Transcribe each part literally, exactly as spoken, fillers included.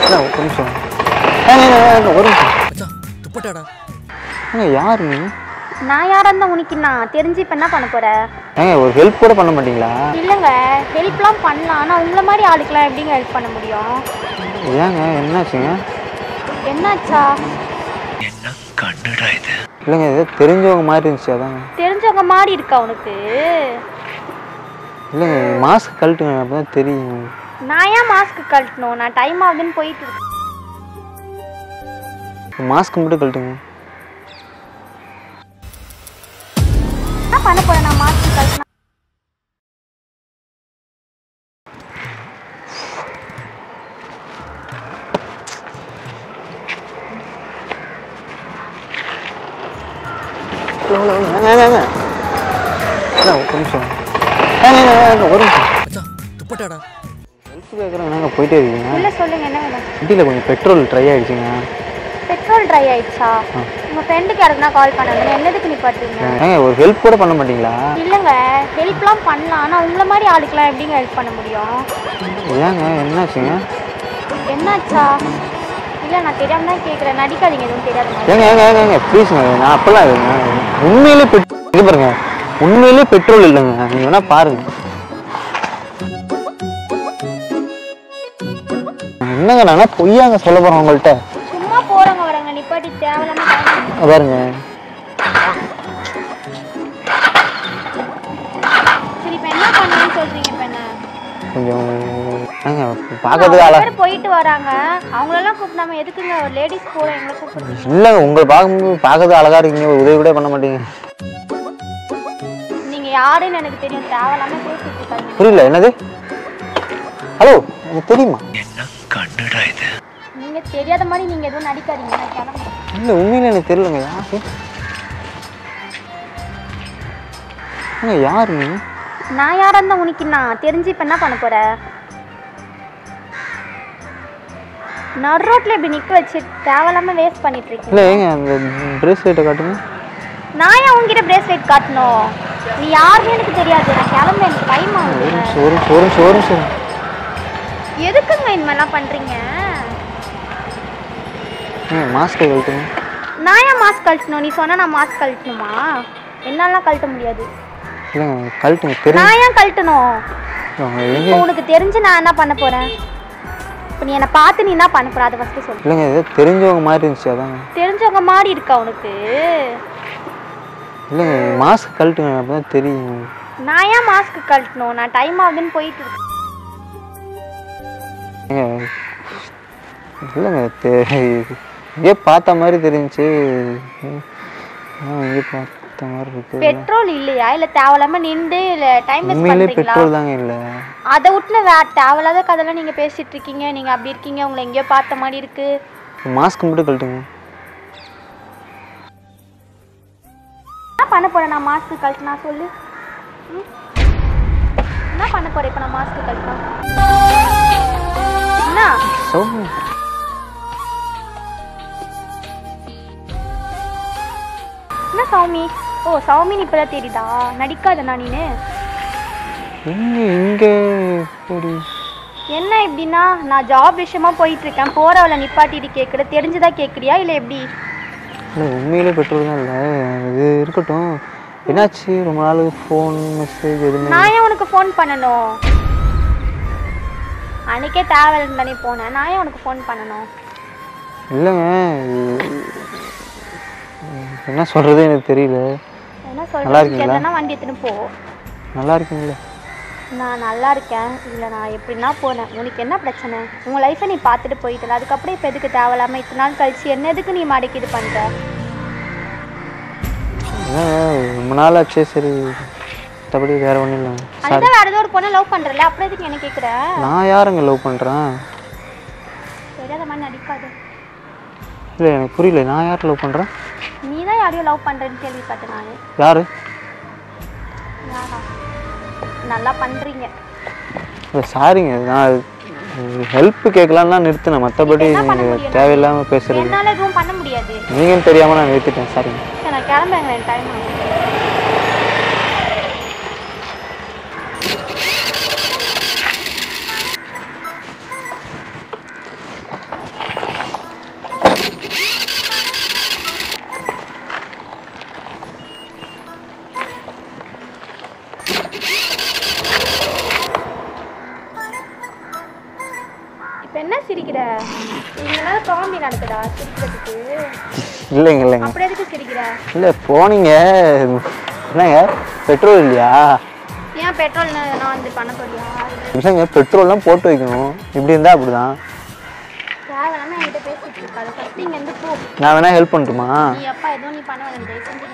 அண்ணா ஒரு நிமிஷம். ஏங்க ஒரு நிமிஷம். மச்சான் துப்பட்டாடா. ஏங்க யார் நீ? நான் யாரா இருந்தா உனக்கு நான் தெரிஞ்சு இப்போ என்ன பண்ண போற? ஏங்க ஒரு ஹெல்ப் கூட பண்ண மாட்டீங்களா? இல்லைங்க, ஹெல்ப்லாம் பண்ணலாம். ஆனால் உங்களை மாதிரி ஆளுக்கெல்லாம் எப்படிங்க ஹெல்ப் பண்ண முடியும்? ஏங்க என்னாச்சுங்க? என்னாச்சா? என்ன கண்ணுடா இது? இல்லைங்க ஏதோ தெரிஞ்சவங்க மாதிரி இருந்துச்சு அதாங்க. தெரிஞ்சவங்க மாதிரி இருக்கா உனக்கு? இல்லைங்க மாஸ்க் கழட்டுங்க அப்போ தான் தெரியும். நான் ஏன் மாஸ்க் கழட்டணும்? நான் டைம் ஆகுதுன்னு போயிட்டு இருக்கேன். மாஸ்க் மட்டும் கழட்டுங்க. என்ன பண்ண போறேன் நான் மாஸ்க் கழட்டினா? ஒரு நிமிஷம். ஒரு நிமிஷம். மச்சான் துப்பட்டாடா. ஹெல்ப் கேட்குறேன் நாங்கள் போயிட்டே இருக்கீங்க. இல்லை சொல்லுங்க, என்ன வேணும்? வண்டியில் கொஞ்சம் பெட்ரோல் ட்ரை ஆகிடுச்சிங்க. பெட்ரோல் ட்ரை ஆயிடுச்சா? உங்கள் ஃப்ரெண்டுக்கு யாருக்குன்னா கால் பண்ணாங்க. என்னதுக்கு நீ பண்ணுறீங்க? ஏங்க ஒரு ஹெல்ப் கூட பண்ண மாட்டீங்களா? இல்லைங்க, ஹெல்ப்லாம் பண்ணலாம். ஆனால் உங்களை மாதிரி ஆளுக்கெல்லாம் எப்படிங்க ஹெல்ப் பண்ண முடியும்? ஏங்க என்னாச்சுங்க? என்னாச்சா? இல்லை நான் தெரியாம தான் கேட்குறேன். நடிக்காதீங்க, எதுவும் தெரியாதுங்க. ஏங்க ஏங்க ஏங்க ஏங்க ப்ளீஸுங்க, நான் அப்பெல்லாம் இல்லைங்க. உண்மையிலே பெட் இது பாருங்க, உண்மையிலே பெட்ரோல் இல்லைங்க. நீங்கள் வேணால் பாருங்க. என்னங்க நான் பொய்யாங்க சொல்ல போகிறேன் உங்கள்கிட்ட. சும்மா போறவங்க வரவங்க நிப்பாட்டி தேவையில்லாம பாருங்க. சரி இப்போ என்ன பண்ணணும்னு சொல்றீங்க? இப்போ என்ன கொஞ்சம் ஏங்க பார்க்கறதுக்கு ஆளா போயிட்டு வராங்க, அவங்களெல்லாம் கூப்பிடாம எதுக்குங்க ஒரு லேடிஸ் போற எங்களை கூப்பிடுறீங்க? இல்லைங்க உங்களை பார்க்கும்போது பார்க்கறது அழகா இருக்கீங்க, ஒரு உதவி கூட பண்ண மாட்டீங்க. நீங்க யாருன்னு எனக்கு தெரியும், தேவையில்லாம பேசிட்டு இருக்காங்க. புரியல என்னது? ஹலோ உங்களுக்கு தெரியுமா? என்ன கண்ணுடா இது? நீங்க தெரியாத மாதிரி நீங்க எதுவும் நடிக்காதீங்க. நான் கிளம்புறேன். இல்லை உண்மையில எனக்கு தெரியலங்க. யாரு ஏங்க யார் நீ? நான் யாரா இருந்தா உனக்கு நான் தெரிஞ்சு இப்போ என்ன பண்ண போற? நடு ரோட்ல இப்படி நிக்க வச்சு தேவையில்லாம வேஸ்ட் பண்ணிட்டு இருக்கீங்க. இல்லை ஏங்க அந்த பிரேஸ்லெட்டை காட்டுங்க. நான் ஏன் உங்ககிட்ட பிரேஸ்லெட் காட்டணும்? நீ யாருன்னு எனக்கு தெரியாது. நான் கிளம்ப, எனக்கு டைம் ஆகுது. சோறு சோறு சோறு சோறு எதுக்குங்க இந்த மாதிரிலாம் பண்றீங்க? ஏங்க மாஸ்க்கை கழட்டுங்க. நான் ஏன் மாஸ்க் கழட்டணும்? நீ சொன்னா நான் மாஸ்க் கழட்டணுமா? என்னாலாம் கழட்ட முடியாது. இல்லைங்க கழட்டுங்க. தெரியும். நான் ஏன் கழட்டணும்? எங்க உனக்கு தெரிஞ்சு நான் என்ன பண்ண போறேன்? இப்போ நீ என்னை பார்த்து நீ என்ன பண்ண போற? அதை ஃபஸ்ட்டு சொல்லு. இல்லைங்க ஏதோ தெரிஞ்சவங்க மாதிரி இருந்துச்சு அதாங்க. தெரிஞ்சவங்க மாதிரி இருக்கா உனக்கு? இல்லைங்க மாஸ்க் கழட்டுங்க அப்போ தான் தெரியும். நான் ஏன் மாஸ்க் கழட்டணும்? நான் டைம் ஆகுதுன்னு போயிட்டு இருக்கேன். ஏங்க இல்லைங்க எங்கேயோ பார்த்த மாதிரி தெரிஞ்சிச்சு. எங்கேயோ பார்த்த மாதிரி இருக்கு. பெட்ரோல் இல்லையா? இல்லை தேவையில்லாம நின்று இல்லை டைம் வேஸ்ட் உண்மையிலே பண்ணுறீங்களா? பெட்ரோல் தாங்க இல்லை. அதை விட்டுல வே தேவையில்லாத கதெல்லாம் நீங்கள் பேசிட்டு இருக்கீங்க. நீங்கள் அப்படி இருக்கீங்க, உங்களை எங்கேயோ பார்த்த மாதிரி இருக்கு. மாஸ்க் மட்டும் கழட்டுங்க. என்ன பண்ண போறேன் நான் மாஸ்க் கழட்டினா? சொல்லு. என்ன பண்ண போறேன் இப்போ நான் மாஸ்க் கழட்டினா? என்ன சௌமி என்ன சௌமி? ஓ சௌமின்னு இப்போதான் தெரியுதா? நடிக்காதண்ணா நீனு. இங்கே இங்கே எப்படி என்ன எப்படின்னா, நான் ஜாப் விஷயமா போயிட்டு இருக்கேன். போறவளை நிப்பாட்டிட்டு கேட்குற, தெரிஞ்சுதா கேட்குறியா இல்லை எப்படி? இல்லை உண்மையிலே பெட்ரோல் தான் இல்லை. இது இருக்கட்டும். என்னாச்சு ரொம்ப நாள் ஃபோன் மெசேஜ் எதுவுமே? நான் ஏன் உனக்கு ஃபோன் பண்ணணும்? அன்னைக்கே தேவையில்லைன்னு தானே போனேன். நான் ஏன் உனக்கு ஃபோன் பண்ணணும்? இல்லைங்க என்ன சொல்கிறது எனக்கு தெரியல. என்ன நல்லா சொல்கிறேன்? இருக்கீங்களா? எதுனா வண்டி எடுத்துன்னு போ. நல்லா இருக்கீங்களா? நான் நல்லா இருக்கேன். இல்லை நான் எப்படின்னா போனேன். உனக்கு என்ன பிரச்சனை? உங்கள் லைஃப்பை நீ பார்த்துட்டு போயிட்டல, அதுக்கப்புறம் இப்போ எதுக்கு தேவையில்லாமல் இத்தனை நாள் கழிச்சு என்ன எதுக்கு நீ மடக்கி இது பண்ணுற? ரொம்ப நாள் ஆச்சு. சரி மற்றபடி வேறு ஒன்றும் இல்லை. அதுதான் வேறு ஏதோ ஒரு பொண்ணை லவ் பண்ணுறல, அப்புறம் எதுக்கு என்ன கேட்குற? நான் யாருங்க லவ் பண்ணுறேன்? தெரியாத மாதிரி நடிக்காது. இல்லை எனக்கு புரியல. நான் யார் லவ் பண்ணுறேன்? நீ தான் யாரையும் லவ் பண்ணுறேன்னு கேள்விப்பட்டேன் நான். யார்? யாரா? நல்லா பண்ணுறீங்க. சாரிங்க, நான் ஹெல்ப் கேட்கலான்னு தான் நிறுத்தினேன். மற்றபடி நீங்கள் தேவையில்லாமல் பேசுகிறீங்க. என்னால் எதுவும் பண்ண முடியாது. நீங்கன்னு தெரியாமல் நான் நிறுத்திட்டேன். சாரிங்க. நான் கிளம்புறேங்க, டைம் ஆகும். என்ன சிரிக்கிற? இதனால காமெடி நடக்குதா சிரிக்கிறதுக்கு? இல்லைங்க இல்லைங்க. அப்புறம் எதுக்கு சிரிக்கிற? இல்லை போனீங்க என்னங்க பெட்ரோல் இல்லையா? ஏன் பெட்ரோல் நான் வந்து பண்ண போறியா? இல்லைங்க பெட்ரோல்லாம் போட்டு வைக்கணும். இப்படி இருந்தால் அப்படி தான். தேவையில்லாம என்கிட்ட பேசிட்டு இருக்காது. ஃபர்ஸ்ட் இங்க இருந்து போ. நான் வேணா ஹெல்ப் பண்ணட்டுமா? நீ அப்பா எதுவும் நீ பண்ண வேண்டாம். தயவு செஞ்சு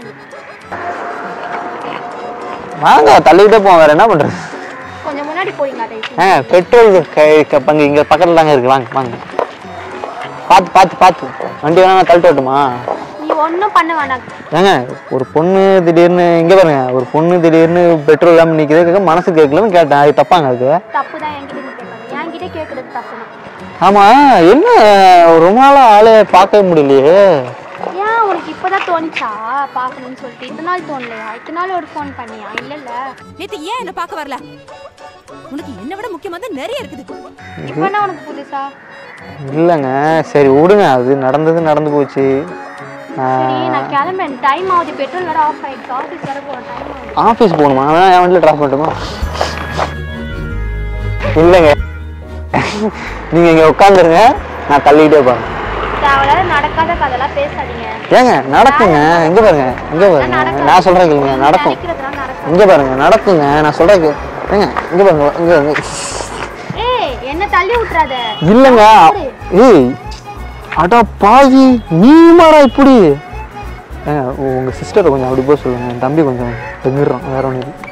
வாங்க தள்ளிக்கிட்டே போவோம். வேறு என்ன பண்ணுறது? கொஞ்சம் முன்னாடி போறீங்களா? தயவு செஞ்சு. ஏங்க பெட்ரோல் பங்கு இங்கே பக்கத்தில் தாங்க இருக்குது. வாங்க வாங்க பார்த்து பார்த்து பார்த்து வண்டி வேணா நான் தள்ளிட்டு வரட்டுமா? நீ ஒன்றும் பண்ண வேணாம். ஏங்க ஒரு பொண்ணு திடீர்னு இங்கே பாருங்க, ஒரு பொண்ணு திடீர்னு பெட்ரோல் இல்லாமல் நிற்கிறதுக்கு மனசு கேட்கலன்னு கேட்டேன். அது தப்பாங்க? அது தப்பு தான். என்கிட்ட நீ கேட்கணும். என்கிட்ட கேட்கறது தப்பு தான். ஆமாம் என்ன ரொம்ப நாளாக ஆளை பார்க்க முடியலையே? ஏன் உனக்கு இப்போதான் தோணுச்சா பார்க்கணும்னு சொல்லிட்டு? இத்தனை நாள் தோணலையா? இத்தனை நாள் ஒரு ஃபோன் பண்ணியா? இல்லைல்ல. நேத்து ஏன் என்ன பார்க்க வரல? உனக்கு என்ன விட முக்கியமானது நிறைய இருக்குது. இப்போ என்ன உனக்கு புதுசா? இல்லைங்க சரி விடுங்க, அது நடந்தது நடந்து போச்சு. சரி நான் கிளம்பேன். டைம் ஆகுது. பெட்ரோல் வேற ஆஃப் ஆயிடுச்சு. ஆஃபீஸ் வர போகிறேன். டைம் ஆகுது. ஆஃபீஸ் போகணுமா? அதான் என் வண்டியில் ட்ராப் பண்ணட்டுமா? இல்லைங்க நீங்கள் இங்கே உட்காந்துருங்க, நான் தள்ளிக்கிட்டே போகிறேன். தேவையில்லாத நடக்காத கதெல்லாம் பேசாதீங்க. ஏங்க நடக்குங்க. இங்கே பாருங்க இங்கே பாருங்க நான் சொல்கிறேன் கேளுங்க. நடக்கும். இங்கே பாருங்க நடக்குங்க. நான் சொல்கிறேன் கே ஏங்க இங்கே பாருங்க இங்கே பாருங்க. ஏய் என்ன தள்ளி விட்டுறாத. இல்லைங்க. ஏய் அடா பாவி நீ மாடா இப்படி? ஏங்க உங்கள் சிஸ்டரை கொஞ்சம் அப்படி போக சொல்லுங்கள். என் தம்பி கொஞ்சம் எங்கிடுறான். வேற ஒன்று இல்லை.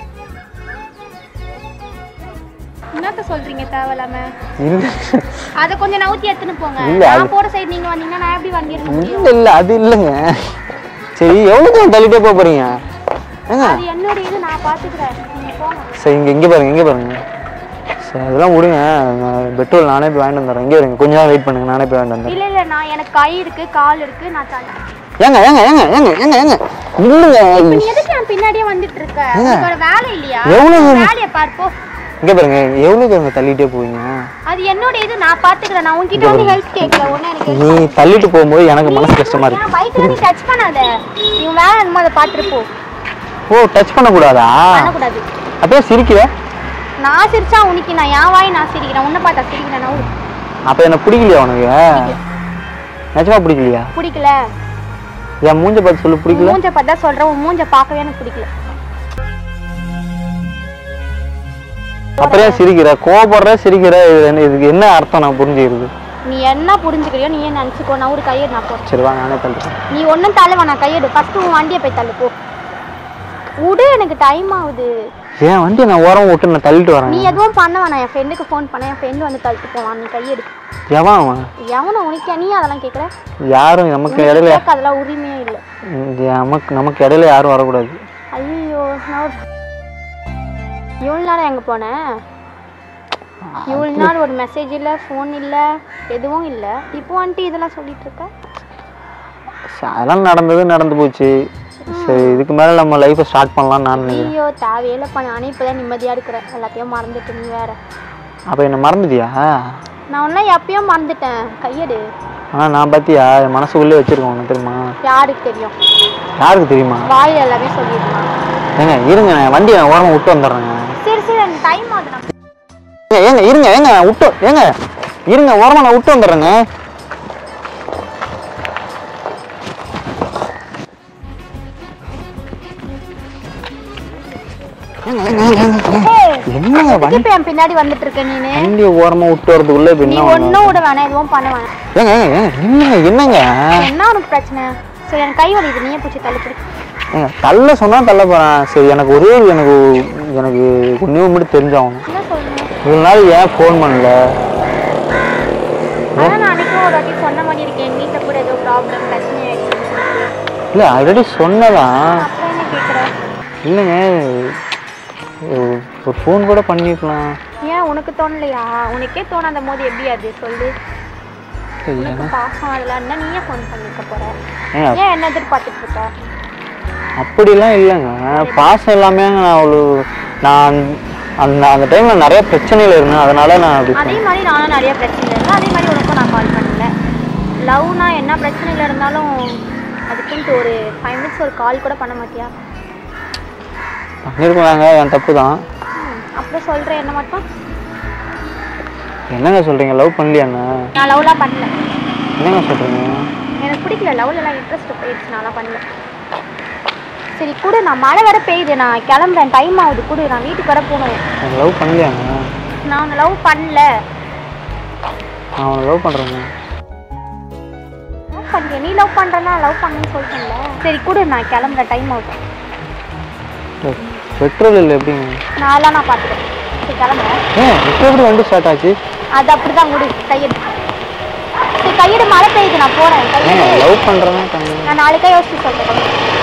என்னத்த சொல்றீங்க தேவையில்லாம? இல்லை அதை கொஞ்சம் நவுத்தி எடுத்துன்னு போங்க. இல்ல, அது- நான் போற சைடு நீங்க வந்தீங்கன்னா நான் எப்படி வண்டி எடுக்க முடியும்? இல்லை இல்லை அது இல்லைங்க. சரி எவ்வளோ தூரம் தள்ளிட்டே போக போகிறீங்க? ஏங்க அது என்னோட இது நான் பாத்துக்கிறேன். நீங்க போங்க. சரி இங்கே இங்கே பாருங்க இங்கே பாருங்க. சரி அதெல்லாம் விடுங்க. நான் பெட்ரோல் நானே போய் வாங்கிட்டு வந்துடுறேன். இங்கே இருங்க கொஞ்ச நேரம் வெயிட் பண்ணுங்க. நானே போய் வாங்கிட்டு வந்துடுறேன். இல்ல இல்ல நான் எனக்கு கை இருக்கு கால் இருக்கு. நான் தள்ளி. ஏங்க ஏங்க ஏங்க ஏங்க ஏங்க ஏங்க இல்லைங்க. நீ எதுக்கு என் பின்னாடியே வந்துட்டு இருக்க? உங்களோட வேலை இல்லையா? எவ்வளவு தூரம்? வேலையை பார்ப்போ. இங்கே பாருங்க எவ்வளோ தூரம் தள்ளிட்டே போவீங்க? அது என்னோட இது நான் பாத்துக்கிறேன். நான் உன்கிட்ட வந்து ஹெல்ப் கேட்கல. ஒண்ணு எனக்கு நீ தள்ளிட்டு போகும்போது எனக்கு மனசு கஷ்டமா இருக்கு. என் பைக்ல நீ டச் பண்ணாத. நீ வேலை என்னமோ அதை பாத்துட்டு போ. ஓ டச் பண்ணக்கூடாதா? பண்ணக்கூடாது. அப்படியே சிரிக்கிற? நான் சிரிச்சா உனக்கு நான் என் வாய் நான் சிரிக்கிறேன். உன்னை பார்த்தா சிரிக்கிறேன். நான் அப்போ என்ன பிடிக்கலையா உனக்கு? நிஜமா பிடிக்கலையா? பிடிக்கல. என் மூஞ்ச பார்த்து சொல்லு பிடிக்கல. மூஞ்ச பார்த்தா சொல்றேன். உன் மூஞ்ச பார்க்கவே எனக்கு பிடிக்கல. அப்படியே சிரிக்கிற கோபப்படுற சிரிக்கிற இது என்ன- இதுக்கு என்ன அர்த்தம் நான் புரிஞ்சுக்கிறது? நீ என்ன புரிஞ்சுக்கிறியோ நீ ஏன் நினச்சிக்கோ. நான் ஒரு கையெடு நான் போறேன். சரி வா நானே தள்ளுறேன். நீ ஒன்றும் தள்ளுவா. நான் கையெடு. ஃபர்ஸ்ட் உன் வண்டியை போய் தள்ளு போ. விடு எனக்கு டைம் ஆகுது. ஏன் வண்டியை நான் ஓரம் விட்டு நான் தள்ளிட்டு வரேன். நீ எதுவும் பண்ண வேணாம். என் ஃப்ரெண்டுக்கு ஃபோன் பண்ண. என் ஃப்ரெண்டு வந்து தள்ளிட்டு போவான். நீ கையெடு. எவன் அவன்? எவனை உனக்கு நீ அதெல்லாம் கேட்குற? யாரும் நமக்கு இடையில கேட்க அதெல்லாம் உரிமையே இல்லை. நமக்கு நமக்கு இடையில யாரும் வரக்கூடாது. ஐயோ நான் ஒரு- இவ்வளோ நேரம் எங்கே போனேன்? இவ்வளோ நாள் ஒரு மெசேஜ் இல்லை, ஃபோன் இல்லை, எதுவும் இல்லை. இப்போ வந்துட்டு இதெல்லாம் சொல்லிட்டு இருக்க. சரி, அதெல்லாம் நடந்தது நடந்து போச்சு. சரி இதுக்கு மேலே நம்ம லைஃப்பை ஸ்டார்ட் பண்ணலாம்னு நான் நினைக்கிறேன். ஐயோ தேவையில்லை பண்ண. நானே இப்போ தான் நிம்மதியாக இருக்கிறேன். எல்லாத்தையும் மறந்துட்டு நீ வேற. அப்போ என்ன மறந்துட்டியா? நான் ஒன்றும் எப்பயும் மறந்துட்டேன். கையெடு. ஆனால் நான் பார்த்தியா என் மனசுக்குள்ளே வச்சுருக்கேன். உனக்கு தெரியுமா? யாருக்கு தெரியும்? யாருக்கு தெரியுமா? வாயில் எல்லாமே சொல்லிடலாம். ஏங்க இருங்க நான் வண்டியை நான் ஓரமாக விட்டு வந்துடுறேங்க. சரி சரி எனக்கு டைம் ஆகுது. நான் ஏங்க ஏங்க இருங்க ஏங்க நான் விட்டு ஏங்க இருங்க ஓரமாக நான் விட்டு வந்துடுறேங்க. என்னங்க வண்டி இப்போ என் பின்னாடி வந்துட்டு இருக்க நீனு. வண்டியை ஓரமாக விட்டு வரதுக்குள்ளே இப்போ நீ என்ன ஒன்றும் விட வேணாம். எதுவும் பண்ண வேணாம். ஏங்க ஏங்க என்னங்க என்னங்க என்ன உனக்கு பிரச்சனை? சரி எனக்கு கை வலிக்குது. நீயே பிடிச்சி தள்ளுப்படி. ஏங்க தள்ள சொன்னால் தள்ள போகிறேன். சரி எனக்கு ஒரே ஒரு எனக்கு எனக்கு ஒன்றும் மட்டும் தெரிஞ்சாகணும். என்ன சொல்லுங்க? இவ்வளோ நாள் ஏன் ஃபோன் பண்ணல? ஆனால் நான் அன்றைக்கும் ஒரு வாட்டி சொன்ன மாதிரி இருக்கேன். எங்கள் வீட்டில் கூட ஏதோ ப்ராப்ளம் பிரச்சனை ஆயிடுச்சு. இல்லை ஆல்ரெடி சொன்னதான். அப்புறம் என்ன கேட்குறேன்? இல்லைங்க ஒரு ஃபோன் கூட பண்ணிருக்கலாம். ஏன் உனக்கு தோணலையா? உனக்கே தோணாத போது எப்படி அது சொல்லு. உனக்கு பாசம் அதெல்லாம் இருந்தால் நீயே ஃபோன் பண்ணிக்க போற. ஏங்க ஏன் என்ன எதிர்பார்த்துட்டு இருக்க? அப்படிலாம் இல்லைங்க. பாசம் எல்லாமே நான் அவ்வளோ நான் அந்த அந்த டைமில் நிறைய பிரச்சனையில் இருந்தேன். அதனால நான் அப்படி அதே மாதிரி நானும் நிறைய பிரச்சனையில் இருந்தேன். அதே மாதிரி உனக்கும் நான் கால் பண்ணல. லவ்னா என்ன பிரச்சனையில் இருந்தாலும் அதுக்குன்ட்டு ஒரு ஃபைவ் மினிட்ஸ் ஒரு கால் கூட பண்ண மாட்டியா? பண்ணியிருக்கலாங்க. என் தப்பு தான். அப்புறம் சொல்கிறேன் என்ன மட்டும் என்னங்க சொல்கிறீங்க? லவ் பண்ணலையாண்ணா? நான் லவ்லாம் பண்ணல. என்னங்க சொல்கிறீங்க? எனக்கு பிடிக்கல, லவ்லலாம் இன்ட்ரெஸ்ட் போயிடுச்சு, நான்லாம் பண்ணல. சரி கூட, நான் மழை வர பெய்யுது, நான் கிளம்புறேன், டைம் ஆகுது கூட, நான் வீட்டுக்கு வர போகணும். எனக்கு லவ் பண்ணலையாண்ணா? நான் உன்னை லவ் பண்ணல. நான் அவனை லவ் பண்ணுறேண்ணா. லவ் பண்ணுறேன், நீ லவ் பண்ணுறேன்னா லவ் பண்ணுன்னு சொல்லிட்டேன்ல. சரி கூட, நான் கிளம்புறேன், டைம் ஆகுது. பெட்ரோல் இல்லை எப்படிங்க? நான்லாம் நான் பார்த்துக்கிறேன். சரி கிளம்புறேன். ஏன் இப்போ எப்படி வண்டி ஸ்டார்ட் ஆச்சு? அது அப்படி தான் கொடு, கையெடு. சரி கையெடு, மழை பெய்யுது, நான் போகிறேன். ஏன் லவ் பண்ணுறேன்னா நான் நாளைக்கே யோசிச்சு சொல்கிறேன்.